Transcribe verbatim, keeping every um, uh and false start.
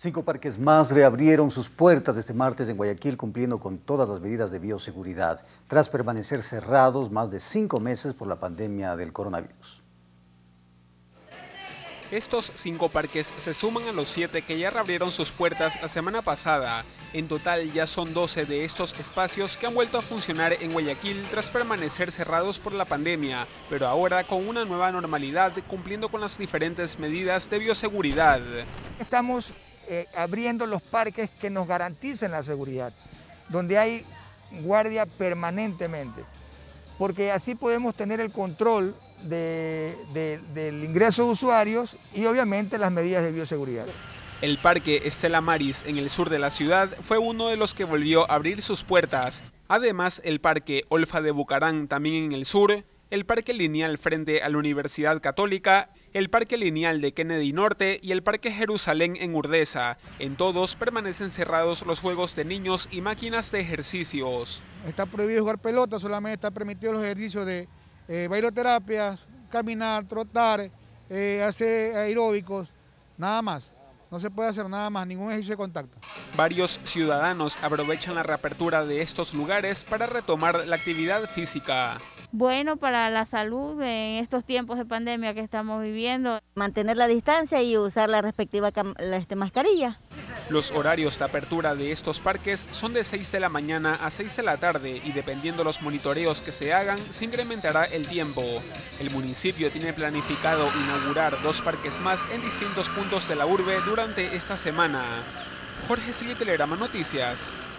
Cinco parques más reabrieron sus puertas este martes en Guayaquil, cumpliendo con todas las medidas de bioseguridad, tras permanecer cerrados más de cinco meses por la pandemia del coronavirus. Estos cinco parques se suman a los siete que ya reabrieron sus puertas la semana pasada. En total ya son doce de estos espacios que han vuelto a funcionar en Guayaquil tras permanecer cerrados por la pandemia, pero ahora con una nueva normalidad, cumpliendo con las diferentes medidas de bioseguridad. Estamos eh, abriendo los parques que nos garanticen la seguridad, donde hay guardia permanentemente, porque así podemos tener el control De, de, del ingreso de usuarios y obviamente las medidas de bioseguridad. El Parque Estela Maris en el sur de la ciudad fue uno de los que volvió a abrir sus puertas. Además, el Parque Olfa de Bucarán también en el sur, el Parque Lineal frente a la Universidad Católica, el Parque Lineal de Kennedy Norte y el Parque Jerusalén en Urdesa. En todos permanecen cerrados los juegos de niños y máquinas de ejercicios. Está prohibido jugar pelota, solamente está permitido los ejercicios de Eh, bailoterapia, caminar, trotar, eh, hacer aeróbicos, nada más. No se puede hacer nada más, ningún ejercicio de contacto. Varios ciudadanos aprovechan la reapertura de estos lugares para retomar la actividad física. Bueno, para la salud en estos tiempos de pandemia que estamos viviendo. Mantener la distancia y usar la respectiva la, este, mascarilla. Los horarios de apertura de estos parques son de seis de la mañana a seis de la tarde y dependiendo los monitoreos que se hagan, se incrementará el tiempo. El municipio tiene planificado inaugurar dos parques más en distintos puntos de la urbe durante esta semana. Jorge Silva, Telegrama Noticias.